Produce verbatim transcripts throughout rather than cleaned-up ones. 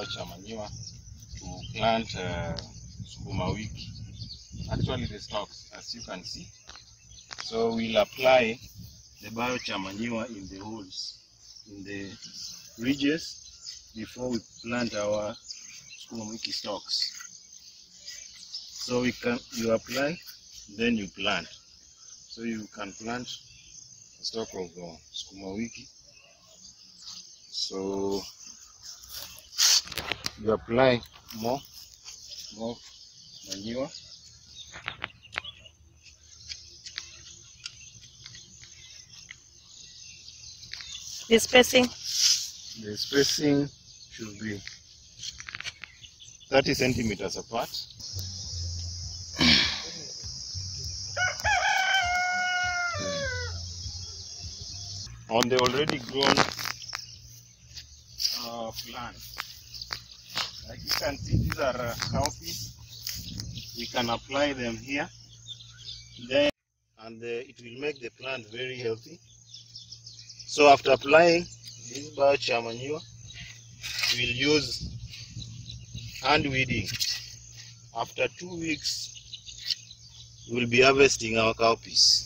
biochar manure to plant uh, sukuma wiki. Actually the stalks, as you can see. So we'll apply the biochar manure in the holes, in the ridges, before we plant our sukuma wiki stalks. So we can, you apply, then you plant. So you can plant a stalk of uh, sukuma wiki. So you apply more, more manure. The spacing? The spacing should be thirty centimeters apart. On the already grown uh, plant. Like you can see, these are uh, cowpeas. We can apply them here, then, and uh, it will make the plant very healthy. So after applying this biochar manure, we will use hand weeding. After two weeks, we will be harvesting our cowpeas.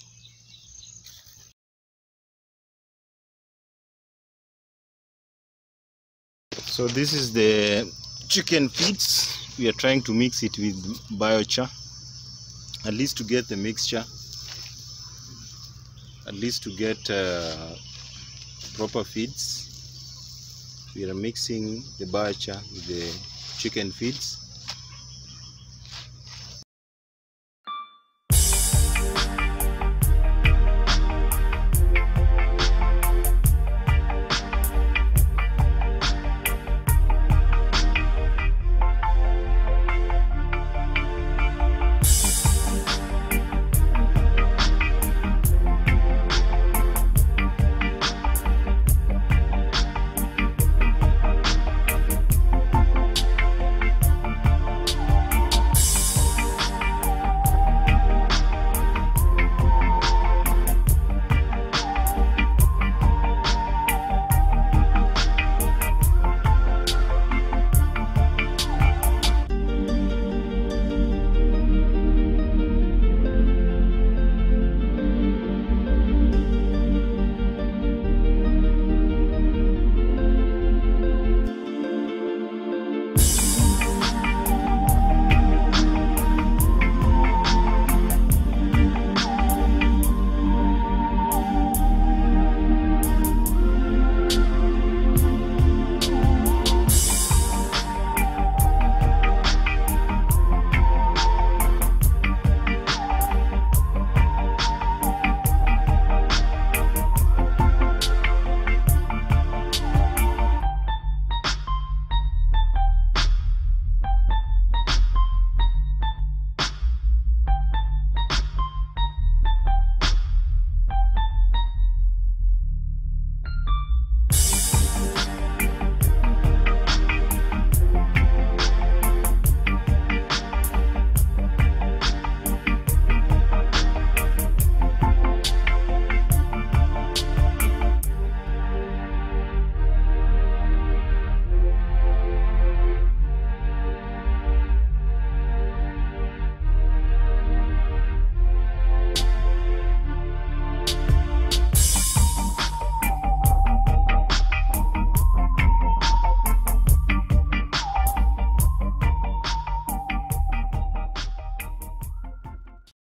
So this is the chicken feeds. We are trying to mix it with biochar, at least to get the mixture, at least to get uh, proper feeds. We are mixing the biochar with the chicken feeds.